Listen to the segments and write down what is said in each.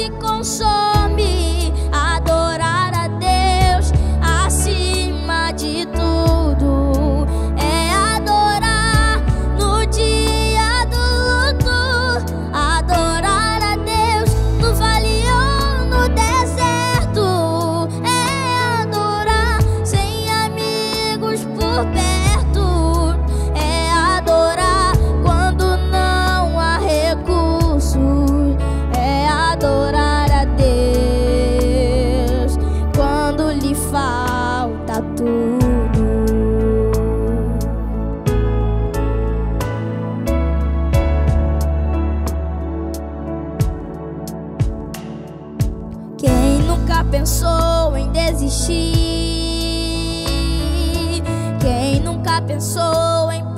te consome. Adorar a Deus acima de tudo é adorar no dia do luto. Adorar a Deus no vale ou no deserto é adorar sem amigos por perto. É adorar quando não há recursos. É adorar a Deus quando lhe falta tudo. Quem nunca pensou em desistir? Quem nunca pensou em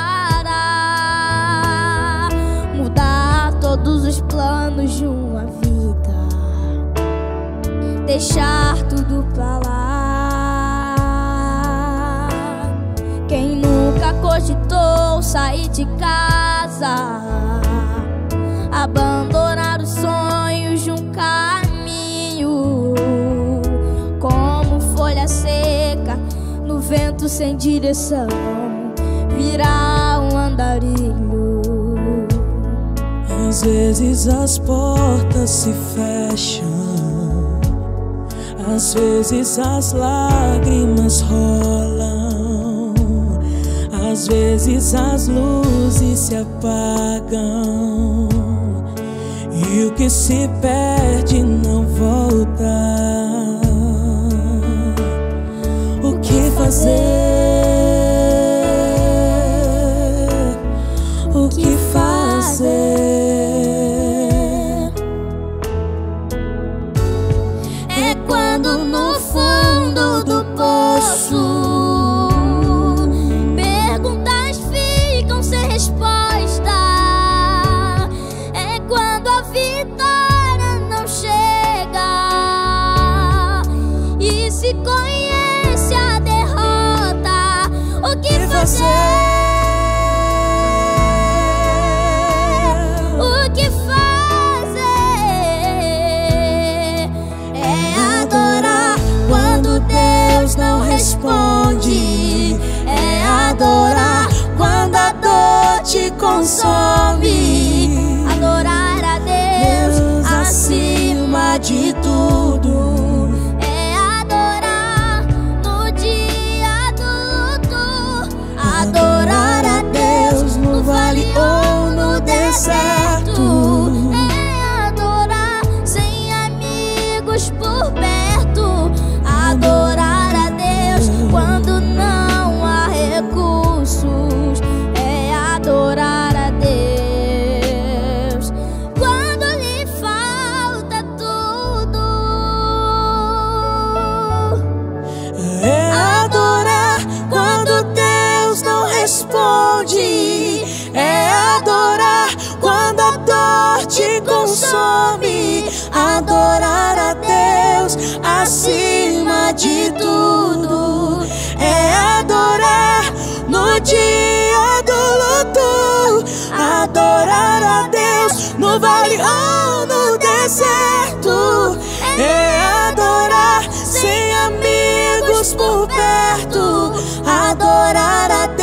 parar? Mudar todos os planos de uma vida, deixar tudo pra lá. Quem nunca cogitou sair de casa, abandonar os sonhos de um caminho, como folha seca no vento sem direção, virar um andarilho. Às vezes as portas se fecham, às vezes as lágrimas rolam, às vezes as luzes se apagam e o que se perde não volta. O que fazer? O que fazer? É quando no fundo do poço perguntas ficam sem resposta. É quando a vitória não chega e se conhece a derrota. O que fazer? O que fazer? É adorar quando Deus não responde. É adorar quando a dor te consome. Adorar a Deus acima de tudo é adorar no dia do luto. Adorar a Deus no vale ou no deserto é adorar sem amigos por perto. Adorar a Deus quando não há recursos é adorar a Deus quando lhe falta tudo. É adorar quando Deus não responde. É adorar quando a dor te consome. Adorar a Deus acima de tudo é adorar no dia do luto. Adorar a Deus no vale ou no deserto é adorar sem amigos por perto. Adorar a Deus